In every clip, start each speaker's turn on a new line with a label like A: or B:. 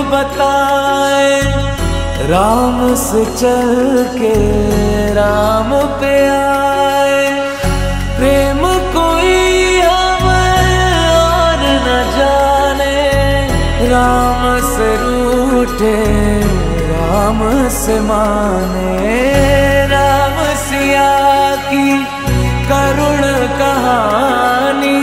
A: बताए, राम से चल के राम पे आए। प्रेम कोई हमें और न जाने, राम से रूठे राम से माने। राम सिया की करुण कहानी,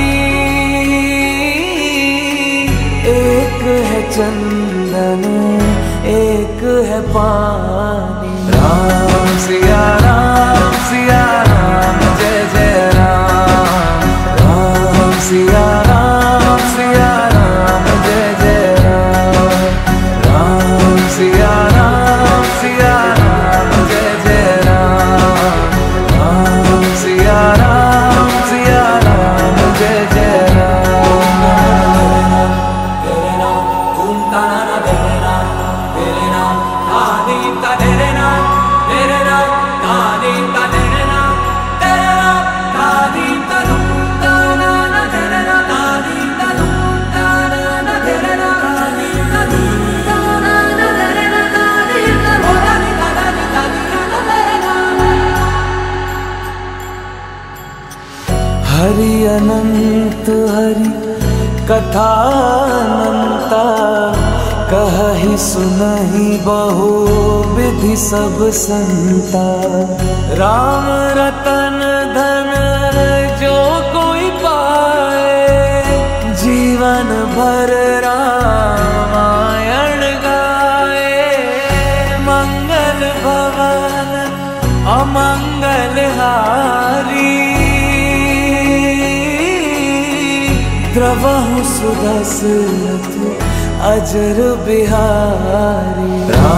A: एक है चंदन एक है पानी। राम सिया राम जय जय राम। राम सिया राम जय जय राम। राम सिया राम जय जय राम। राम सिया राम जय जय राम। तेरे नाम तुम ताना तेरे नाम, तेरे नाम आदि का तेरे नाम, तेरे नाम आदि का तेरे नाम, तेरे नाम आदि का तुम ताना तेरे नाम, आदि का तुम ताना तेरे नाम, आदि का तुम ताना तेरे नाम, आदि का बोलानी ताना तेरे नाम। हरि अनंत हरि कथा अनंता, कहि सुनहि बहु विधि सब संता। राम रतन धन जो कोई पाए, जीवन भर रामायण गाए। मंगल भवन अमंगल हारी, द्रवहु सुदशरथ अजर बिहारी।